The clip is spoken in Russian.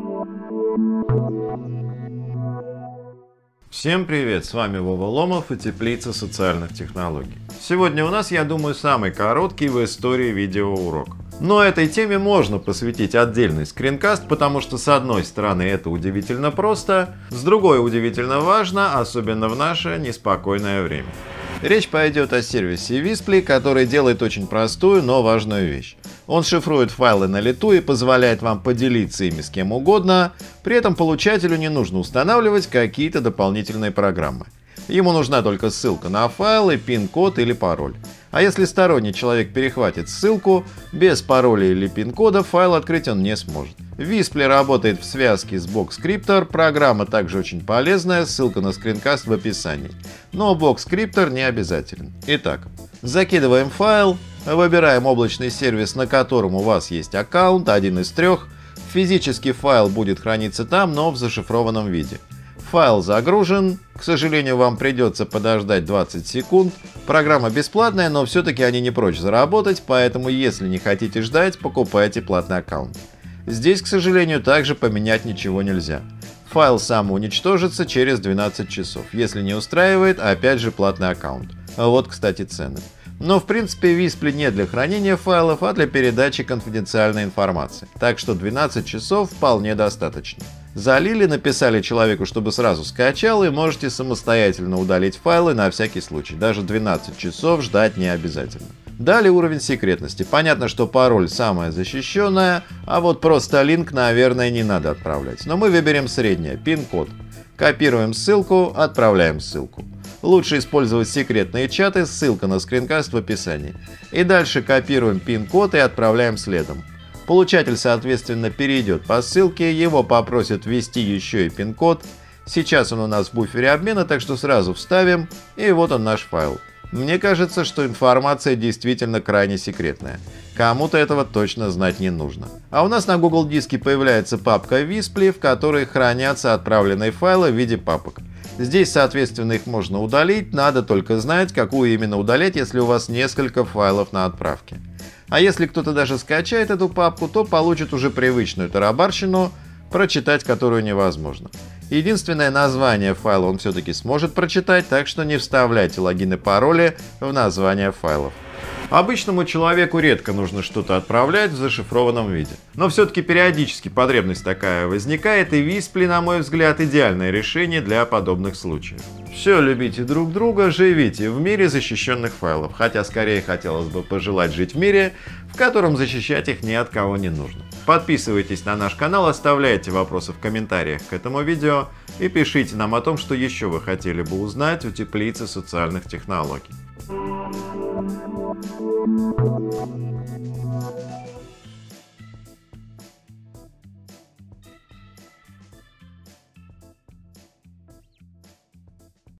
Всем привет, с вами Вова Ломов и Теплица социальных технологий. Сегодня у нас, я думаю, самый короткий в истории видеоурок. Но этой теме можно посвятить отдельный скринкаст, потому что с одной стороны это удивительно просто, с другой удивительно важно, особенно в наше неспокойное время. Речь пойдет о сервисе Wisply, который делает очень простую, но важную вещь. Он шифрует файлы на лету и позволяет вам поделиться ими с кем угодно, при этом получателю не нужно устанавливать какие-то дополнительные программы. Ему нужна только ссылка на файл и пин-код или пароль. А если сторонний человек перехватит ссылку, без пароля или пин-кода файл открыть он не сможет. Wisply работает в связке с BoxScriptor, программа также очень полезная, ссылка на скринкаст в описании. Но BoxScriptor не обязателен. Итак, закидываем файл, выбираем облачный сервис, на котором у вас есть аккаунт, один из трех. Физически файл будет храниться там, но в зашифрованном виде. Файл загружен, к сожалению, вам придется подождать 20 секунд. Программа бесплатная, но все-таки они не прочь заработать, поэтому если не хотите ждать, покупайте платный аккаунт. Здесь, к сожалению, также поменять ничего нельзя. Файл самоуничтожится через 12 часов. Если не устраивает, опять же платный аккаунт. Вот, кстати, цены. Но в принципе Wisply не для хранения файлов, а для передачи конфиденциальной информации. Так что 12 часов вполне достаточно. Залили, написали человеку, чтобы сразу скачал, и можете самостоятельно удалить файлы на всякий случай. Даже 12 часов ждать не обязательно. Далее уровень секретности. Понятно, что пароль самая защищенная, а вот просто линк, наверное, не надо отправлять. Но мы выберем среднее, пин-код. Копируем ссылку, отправляем ссылку. Лучше использовать секретные чаты, ссылка на скринкаст в описании. И дальше копируем пин-код и отправляем следом. Получатель, соответственно, перейдет по ссылке, его попросят ввести еще и пин-код. Сейчас он у нас в буфере обмена, так что сразу вставим, и вот он наш файл. Мне кажется, что информация действительно крайне секретная. Кому-то этого точно знать не нужно. А у нас на Google диске появляется папка Wisply, в которой хранятся отправленные файлы в виде папок. Здесь, соответственно, их можно удалить, надо только знать, какую именно удалять, если у вас несколько файлов на отправке. А если кто-то даже скачает эту папку, то получит уже привычную тарабарщину, прочитать которую невозможно. Единственное, название файла он все-таки сможет прочитать, так что не вставляйте логин и пароли в название файлов. Обычному человеку редко нужно что-то отправлять в зашифрованном виде. Но все-таки периодически потребность такая возникает, и Wisply, на мой взгляд, идеальное решение для подобных случаев. Все, любите друг друга, живите в мире защищенных файлов, хотя скорее хотелось бы пожелать жить в мире, в котором защищать их ни от кого не нужно. Подписывайтесь на наш канал, оставляйте вопросы в комментариях к этому видео и пишите нам о том, что еще вы хотели бы узнать у Теплицы социальных технологий.